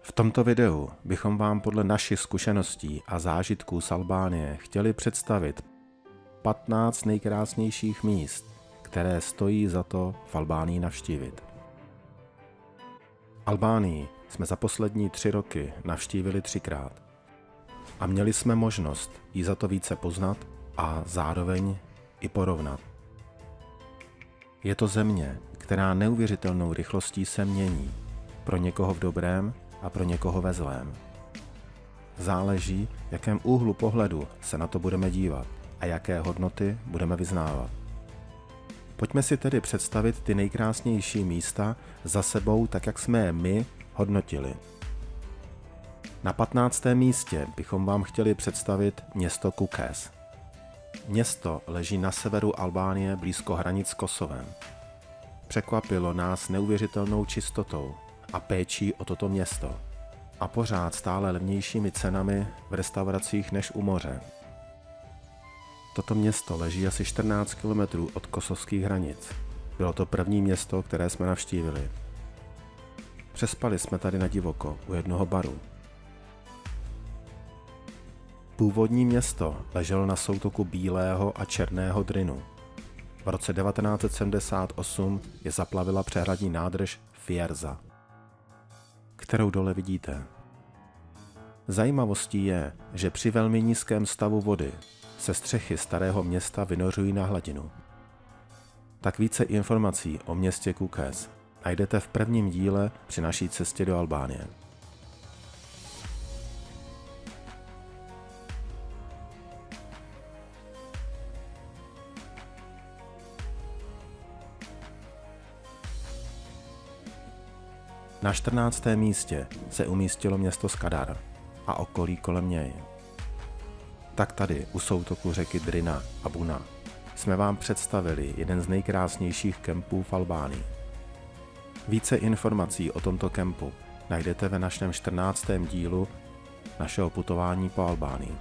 V tomto videu bychom vám podle našich zkušeností a zážitků z Albánie chtěli představit 15 nejkrásnějších míst, které stojí za to v Albánii navštívit. Albánii jsme za poslední 3 roky navštívili 3krát a měli jsme možnost ji za to více poznat a zároveň i porovnat. Je to země, která neuvěřitelnou rychlostí se mění, pro někoho v dobrém a pro někoho ve zlém. Záleží, v jakém úhlu pohledu se na to budeme dívat a jaké hodnoty budeme vyznávat. Pojďme si tedy představit ty nejkrásnější místa za sebou, tak jak jsme je my hodnotili. Na 15. místě bychom vám chtěli představit město Kukës. Město leží na severu Albánie blízko hranic s Kosovem. Překvapilo nás neuvěřitelnou čistotou a péčí o toto město a pořád stále levnějšími cenami v restauracích než u moře. Toto město leží asi 14 km od kosovských hranic. Bylo to první město, které jsme navštívili. Přespali jsme tady na divoko u jednoho baru. Původní město leželo na soutoku Bílého a Černého Drynu. V roce 1978 je zaplavila přehradní nádrž Fierza, kterou dole vidíte. Zajímavostí je, že při velmi nízkém stavu vody se střechy starého města vynořují na hladinu. Tak více informací o městě Kukës najdete v prvním díle při naší cestě do Albánie. Na 14. místě se umístilo město Skadar a okolí kolem něj. Tak tady u soutoku řeky Drina a Buna jsme vám představili jeden z nejkrásnějších kempů v Albánii. Více informací o tomto kempu najdete ve našem 14. dílu našeho putování po Albánii.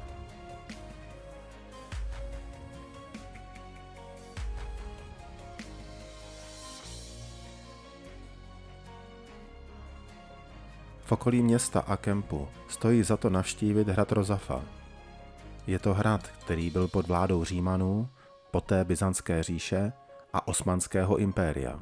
V okolí města a kempu stojí za to navštívit hrad Rozafa. Je to hrad, který byl pod vládou Římanů, poté Byzantské říše a Osmanského impéria.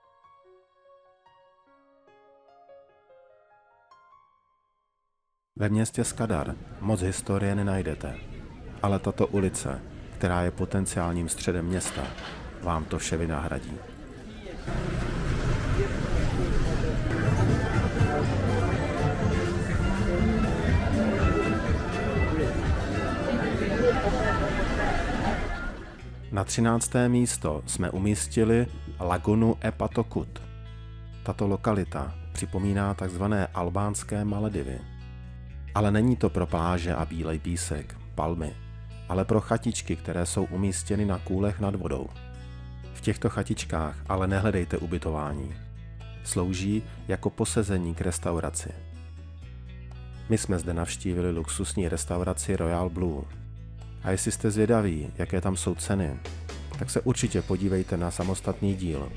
Ve městě Skadar moc historie nenajdete, ale tato ulice, která je potenciálním středem města, vám to vše vynahradí. Na 13. místo jsme umístili lagunu Epatokut. Tato lokalita připomíná tzv. Albánské Maledivy. Ale není to pro pláže a bílej písek, palmy, ale pro chatičky, které jsou umístěny na kůlech nad vodou. V těchto chatičkách ale nehledejte ubytování. Slouží jako posezení k restauraci. My jsme zde navštívili luxusní restauraci Royal Blue. A jestli jste zvědaví, jaké tam jsou ceny, tak se určitě podívejte na samostatný díl.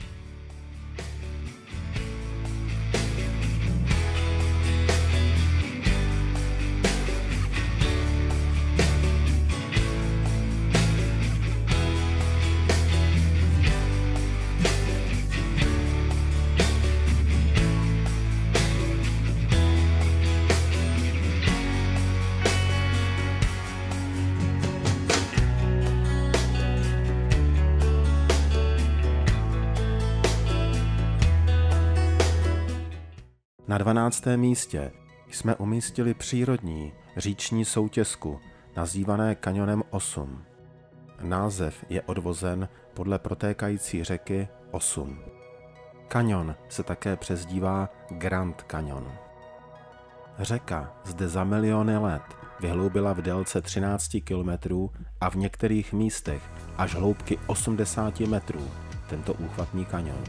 Na 12. místě jsme umístili přírodní říční soutěsku, nazývané kanionem 8. Název je odvozen podle protékající řeky Osum. Kanion se také přezdívá Grand Canyon. Řeka zde za miliony let vyhloubila v délce 13 km a v některých místech až hloubky 80 metrů tento úchvatný kanion.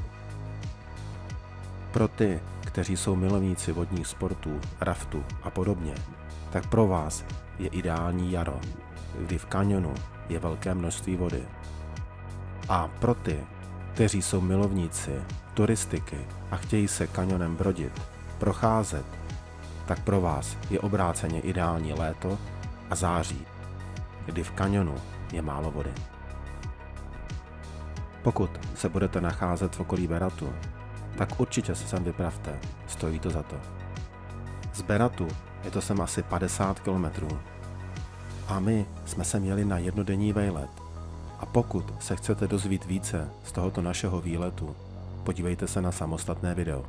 Pro ty, kteří jsou milovníci vodních sportů, raftu a podobně, tak pro vás je ideální jaro, kdy v kanionu je velké množství vody. A pro ty, kteří jsou milovníci turistiky a chtějí se kanionem brodit, procházet, tak pro vás je obráceně ideální léto a září, kdy v kaňonu je málo vody. Pokud se budete nacházet v okolí Beratu, tak určitě se sem vypravte, stojí to za to. Z Beratu je to sem asi 50 km. A my jsme sem jeli na jednodenní vejlet. A pokud se chcete dozvít více z tohoto našeho výletu, podívejte se na samostatné video.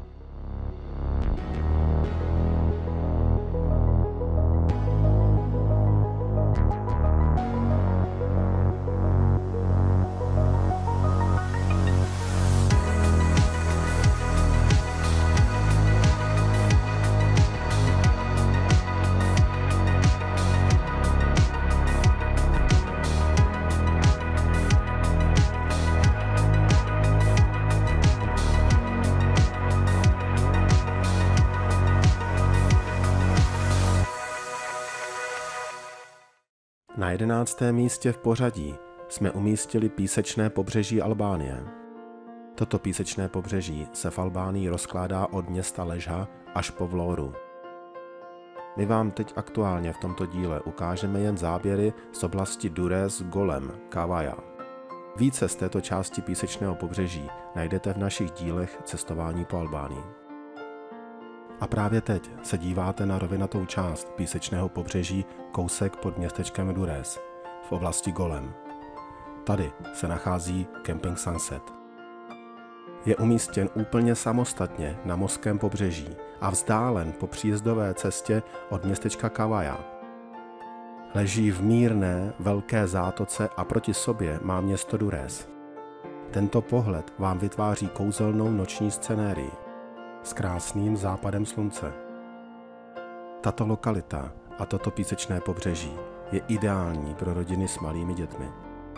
Na 11. místě v pořadí jsme umístili písečné pobřeží Albánie. Toto písečné pobřeží se v Albánii rozkládá od města Ležha až po Vlóru. My vám teď aktuálně v tomto díle ukážeme jen záběry z oblasti Durrës Golem Kavaja. Více z této části písečného pobřeží najdete v našich dílech Cestování po Albánii. A právě teď se díváte na rovinatou část písečného pobřeží kousek pod městečkem Durrës v oblasti Golem. Tady se nachází Camping Sunset. Je umístěn úplně samostatně na mořském pobřeží a vzdálen po příjezdové cestě od městečka Kavaja. Leží v mírné, velké zátoce a proti sobě má město Durrës. Tento pohled vám vytváří kouzelnou noční scenérii s krásným západem slunce. Tato lokalita a toto písečné pobřeží je ideální pro rodiny s malými dětmi.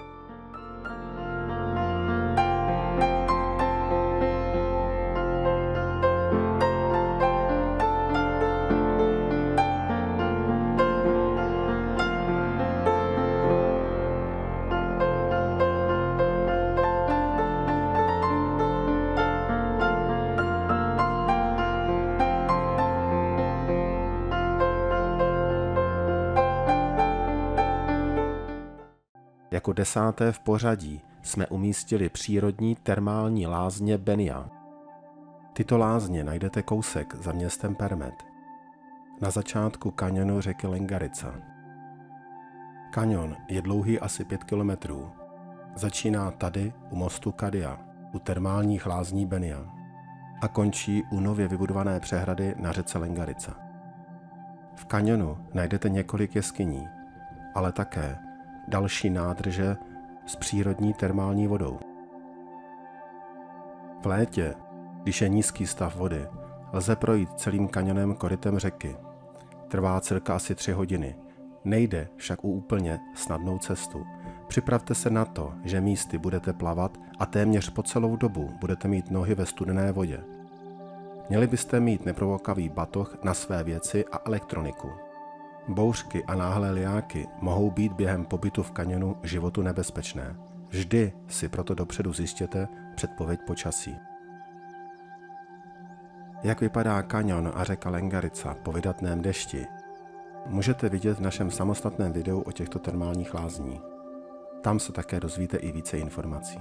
Jako 10. v pořadí jsme umístili přírodní termální lázně Benia. Tyto lázně najdete kousek za městem Permet, na začátku kaňonu řeky Lengarica. Kaňon je dlouhý asi 5 km. Začíná tady u mostu Kadia, u termálních lázní Benia a končí u nově vybudované přehrady na řece Lengarica. V kaňonu najdete několik jeskyní, ale také další nádrže s přírodní termální vodou. V létě, když je nízký stav vody, lze projít celým kaňonem korytem řeky. Trvá cirka asi 3 hodiny. Nejde však o úplně snadnou cestu. Připravte se na to, že místy budete plavat a téměř po celou dobu budete mít nohy ve studené vodě. Měli byste mít neprovokavý batoh na své věci a elektroniku. Bouřky a náhlé lijáky mohou být během pobytu v kaňonu životu nebezpečné. Vždy si proto dopředu zjistěte předpověď počasí. Jak vypadá kaňon a řeka Lengarica po vydatném dešti, můžete vidět v našem samostatném videu o těchto termálních lázních. Tam se také dozvíte i více informací.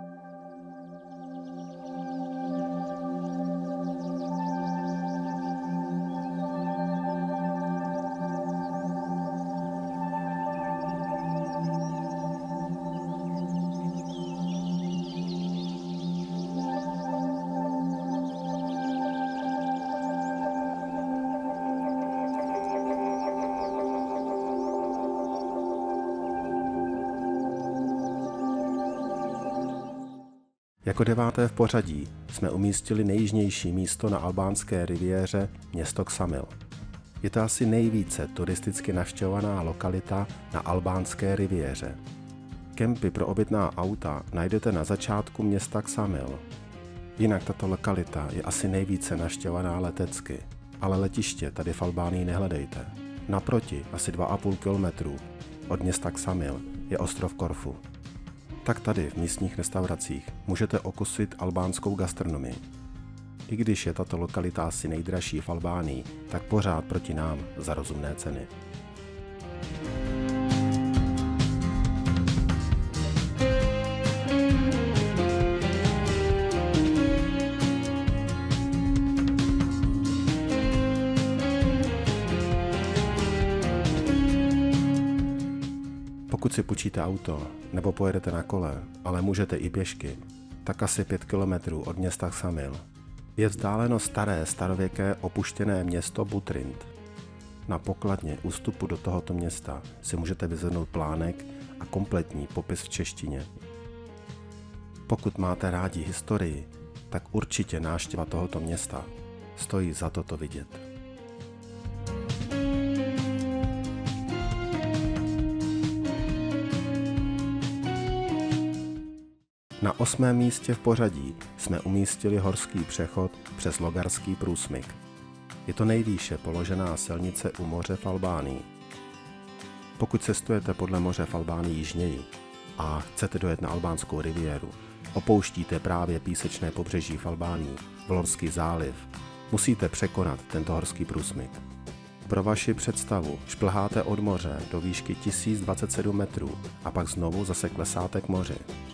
Jako 9. v pořadí jsme umístili nejjižnější místo na albánské riviéře město Ksamil. Je to asi nejvíce turisticky navštěvovaná lokalita na albánské riviéře. Kempy pro obytná auta najdete na začátku města Ksamil. Jinak tato lokalita je asi nejvíce navštěvovaná letecky, ale letiště tady v Albánii nehledejte. Naproti, asi 2,5 km od města Ksamil, je ostrov Korfu. Tak tady v místních restauracích můžete okusit albánskou gastronomii. I když je tato lokalita asi nejdražší v Albánii, tak pořád proti nám za rozumné ceny. Pokud si půjčíte auto nebo pojedete na kole, ale můžete i pěšky, tak asi 5 kilometrů od města Ksamil je vzdáleno staré starověké opuštěné město Butrint. Na pokladně u vstupu do tohoto města si můžete vyzvednout plánek a kompletní popis v češtině. Pokud máte rádi historii, tak určitě návštěva tohoto města stojí za to vidět. Na 8. místě v pořadí jsme umístili horský přechod přes Logarský průsmyk. Je to nejvýše položená silnice u moře v Albánii. Pokud cestujete podle moře v Albánii jižněji a chcete dojet na albánskou riviéru, opouštíte právě písečné pobřeží v Albánii, Vlorský záliv, musíte překonat tento horský průsmyk. Pro vaši představu šplháte od moře do výšky 1027 metrů a pak znovu zase klesáte k moři.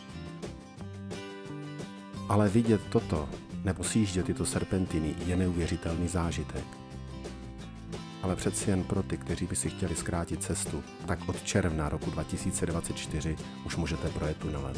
Ale vidět toto nebo sjíždět tyto serpentiny je neuvěřitelný zážitek. Ale přeci jen pro ty, kteří by si chtěli zkrátit cestu, tak od června roku 2024 už můžete projet tunelem.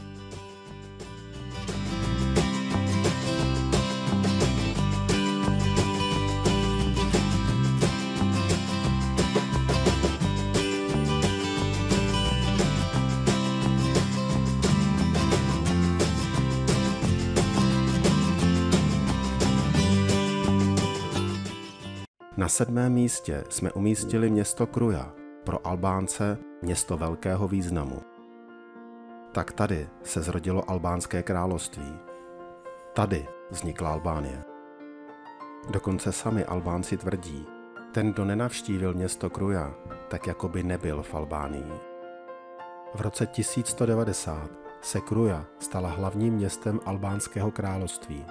Na 7. místě jsme umístili město Kruja, pro Albánce město velkého významu. Tak tady se zrodilo albánské království. Tady vznikla Albánie. Dokonce sami Albánci tvrdí, ten, kdo nenavštívil město Kruja, tak jako by nebyl v Albánii. V roce 1190 se Kruja stala hlavním městem albánského království.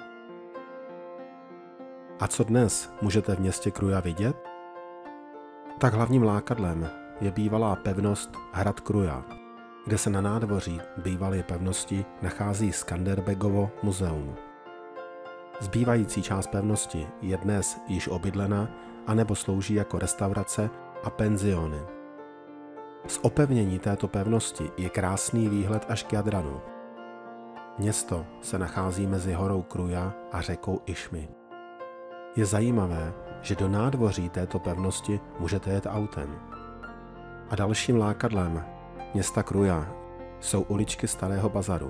A co dnes můžete v městě Kruja vidět? Tak hlavním lákadlem je bývalá pevnost hrad Kruja, kde se na nádvoří bývalé pevnosti nachází Skanderbegovo muzeum. Zbývající část pevnosti je dnes již obydlena anebo slouží jako restaurace a penziony. Z opevnění této pevnosti je krásný výhled až k Jadranu. Město se nachází mezi horou Kruja a řekou Išmi. Je zajímavé, že do nádvoří této pevnosti můžete jet autem. A dalším lákadlem města Kruja jsou uličky Starého bazaru.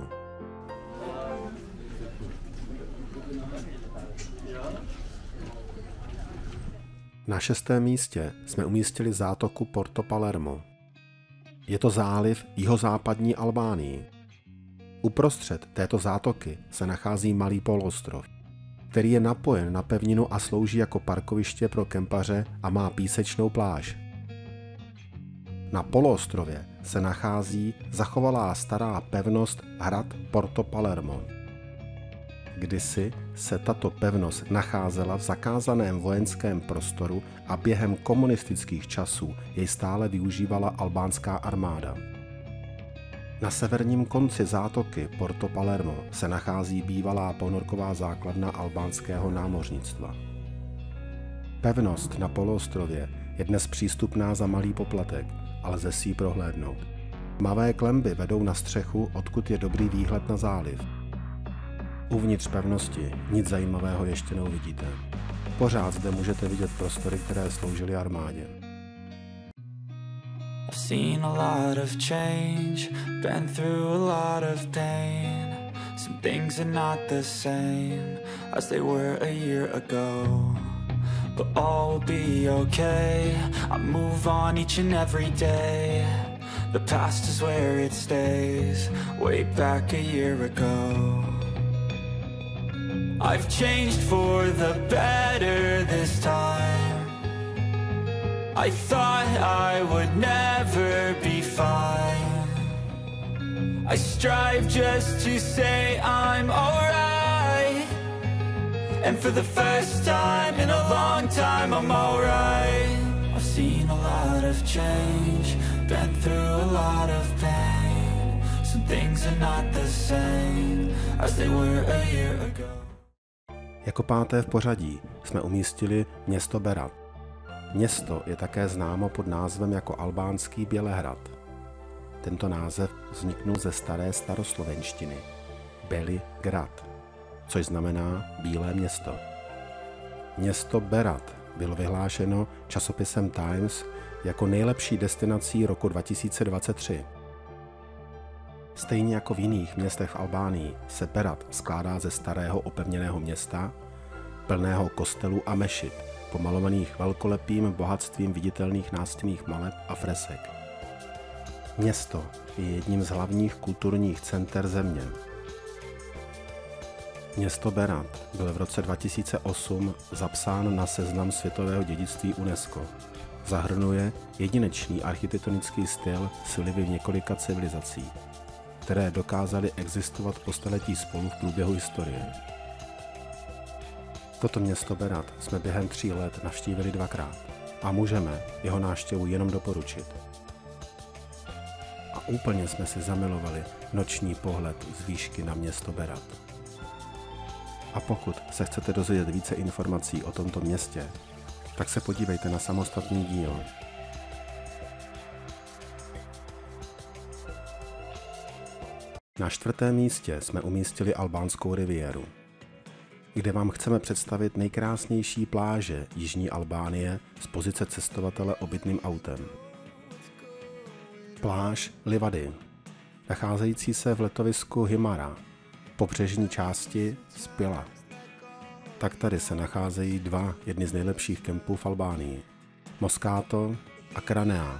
Na 6. místě jsme umístili zátoku Porto Palermo. Je to záliv jihozápadní Albánii. Uprostřed této zátoky se nachází malý poloostrov, který je napojen na pevninu a slouží jako parkoviště pro kempaře a má písečnou pláž. Na poloostrově se nachází zachovalá stará pevnost hrad Porto Palermo. Kdysi se tato pevnost nacházela v zakázaném vojenském prostoru a během komunistických časů jej stále využívala albánská armáda. Na severním konci zátoky Porto Palermo se nachází bývalá ponorková základna albánského námořnictva. Pevnost na poloostrově je dnes přístupná za malý poplatek, ale lze si ji prohlédnout. Tmavé klenby vedou na střechu, odkud je dobrý výhled na záliv. Uvnitř pevnosti nic zajímavého ještě neuvidíte. Pořád zde můžete vidět prostory, které sloužily armádě. I've seen a lot of change, been through a lot of pain. Some things are not the same as they were a year ago, but all will be okay. I move on each and every day. The past is where it stays, way back a year ago. I've changed for the better this time. I thought I would never be fine. I strive just to say I'm alright, And for the first time in a long time I'm alright. I've seen a lot of change, been through a lot of pain. Some things are not the same as they were a year ago. Jako páté v pořadí jsme umístili město Berat. Město je také známo pod názvem jako albánský Bělehrad. Tento název vzniknul ze staré staroslovenštiny Beli Grad, což znamená Bílé město. Město Berat bylo vyhlášeno časopisem Times jako nejlepší destinací roku 2023. Stejně jako v jiných městech v Albánii se Berat skládá ze starého opevněného města, plného kostelů a mešit, pomalovaných velkolepým bohatstvím viditelných nástěnných maleb a fresek. Město je jedním z hlavních kulturních center země. Město Berat bylo v roce 2008 zapsán na seznam světového dědictví UNESCO. Zahrnuje jedinečný architektonický styl s vlivy několika civilizací, které dokázaly existovat po staletí spolu v průběhu historie. Toto město Berat jsme během 3 let navštívili 2krát a můžeme jeho návštěvu jenom doporučit. A úplně jsme si zamilovali noční pohled z výšky na město Berat. A pokud se chcete dozvědět více informací o tomto městě, tak se podívejte na samostatný díl. Na 4. místě jsme umístili albánskou riviéru, kde vám chceme představit nejkrásnější pláže jižní Albánie z pozice cestovatele obytným autem. Pláž Livady, nacházející se v letovisku Himara, pobřežní části Spila. Tak tady se nacházejí jedny z nejlepších kempů v Albánii. Moscato a Kranea.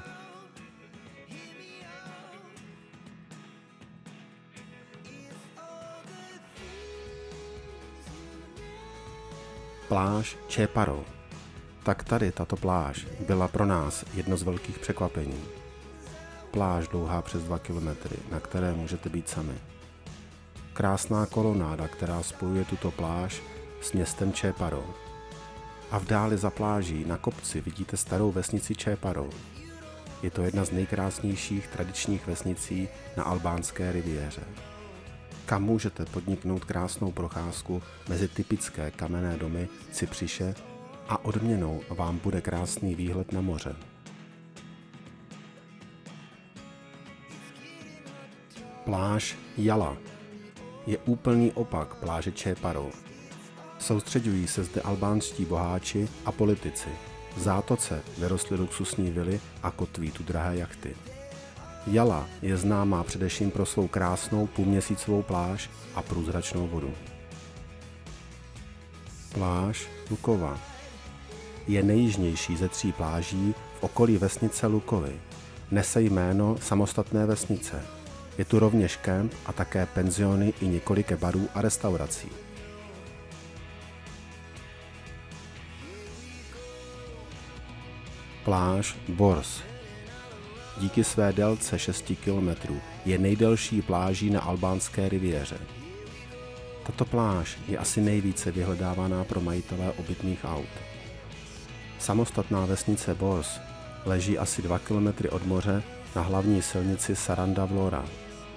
Pláž Čeparo. Tak tady tato pláž byla pro nás jedno z velkých překvapení. Pláž dlouhá přes 2 kilometry, na které můžete být sami. Krásná kolonáda, která spojuje tuto pláž s městem Čeparo. A v dáli za pláží na kopci vidíte starou vesnici Čeparo. Je to jedna z nejkrásnějších tradičních vesnicí na albánské riviéře, kam můžete podniknout krásnou procházku mezi typické kamenné domy Cypřiše a odměnou vám bude krásný výhled na moře. Pláž Jala je úplný opak pláže Čeparo. Soustřeďují se zde albánští boháči a politici. V zátoce vyrostly luxusní vily a kotví tu drahé jachty. Jala je známá především pro svou krásnou půlměsícovou pláž a průzračnou vodu. Pláž Lukova je nejjižnější ze 3 pláží v okolí vesnice Lukovy. Nese jméno samostatné vesnice. Je tu rovněž kemp a také penziony i několik barů a restaurací. Pláž Bors. Díky své délce 6 km je nejdelší pláží na albánské riviéře. Tato pláž je asi nejvíce vyhledávaná pro majitele obytných aut. Samostatná vesnice Bors leží asi 2 km od moře na hlavní silnici Saranda-Vlora.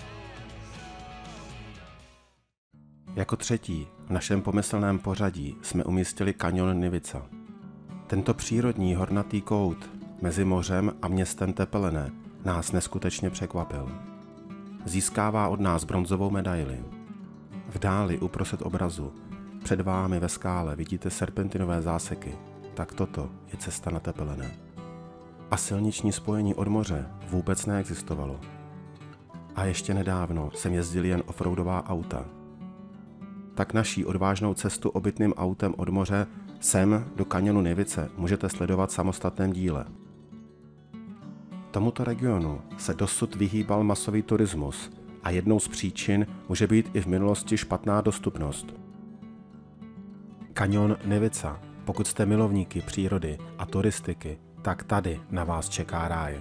Jako 3. v našem pomyslném pořadí jsme umístili kaňon Nivica. Tento přírodní hornatý kout mezi mořem a městem Tepelené nás neskutečně překvapil. Získává od nás bronzovou medaili. V dáli uprostřed obrazu, před vámi ve skále vidíte serpentinové záseky, tak toto je cesta na Tepelené. A silniční spojení od moře vůbec neexistovalo. A ještě nedávno jsem jezdil jen offroadová auta. Tak naší odvážnou cestu obytným autem od moře sem do kaňonu Nivice můžete sledovat v samostatném díle. Tomuto regionu se dosud vyhýbal masový turismus a jednou z příčin může být i v minulosti špatná dostupnost. Kaňon Nivica, pokud jste milovníky přírody a turistiky, tak tady na vás čeká ráj.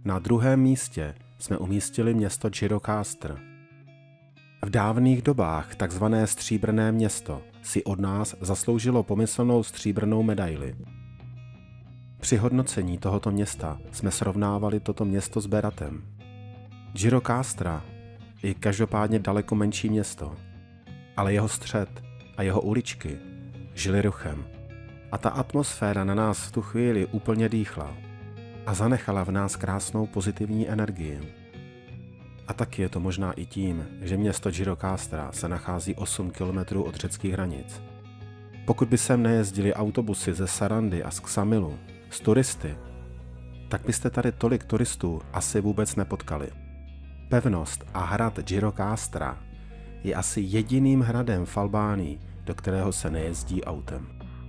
Na druhém místě jsme umístili město Gjirokastr. V dávných dobách takzvané stříbrné město si od nás zasloužilo pomyslnou stříbrnou medaili. Při hodnocení tohoto města jsme srovnávali toto město s Beratem. Gjirokastra je každopádně daleko menší město, ale jeho střed a jeho uličky žily ruchem. A ta atmosféra na nás v tu chvíli úplně dýchla a zanechala v nás krásnou pozitivní energii. A taky je to možná i tím, že město Gjirokastra se nachází 8 km od řeckých hranic. Pokud by sem nejezdili autobusy ze Sarandy a z Ksamilu s turisty, tak byste tady tolik turistů asi vůbec nepotkali. Pevnost a hrad Gjirokastra je asi jediným hradem v Albánii, do kterého se nejezdí autem.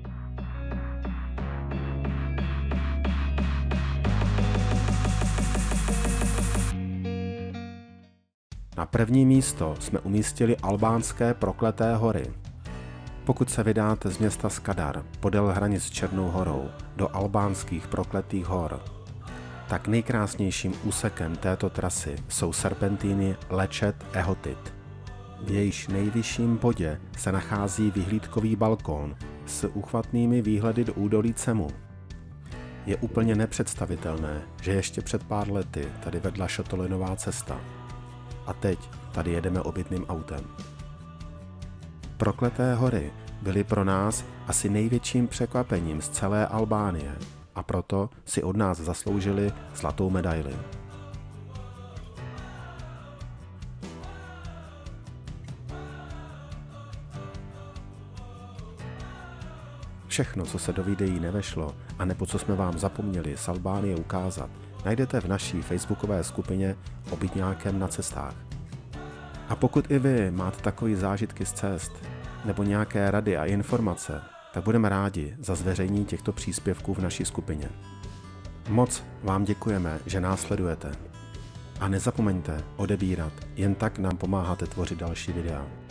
Na první místo jsme umístili albánské Prokleté hory. Pokud se vydáte z města Skadar podél hranic s Černou horou do albánských Prokletých hor, tak nejkrásnějším úsekem této trasy jsou serpentíny Lečet Ehotit. V jejíž nejvyšším bodě se nachází vyhlídkový balkón s úchvatnými výhledy do údolí Cemu. Je úplně nepředstavitelné, že ještě před pár lety tady vedla šotolinová cesta. A teď tady jedeme obytným autem. Prokleté hory byly pro nás asi největším překvapením z celé Albánie a proto si od nás zasloužili zlatou medaili. Všechno, co se do videí nevešlo, anebo co jsme vám zapomněli z Albánie ukázat, najdete v naší facebookové skupině Obytňákem na cestách. A pokud i vy máte takové zážitky z cest, nebo nějaké rady a informace, tak budeme rádi za zveřejnění těchto příspěvků v naší skupině. Moc vám děkujeme, že nás sledujete. A nezapomeňte odebírat, jen tak nám pomáháte tvořit další videa.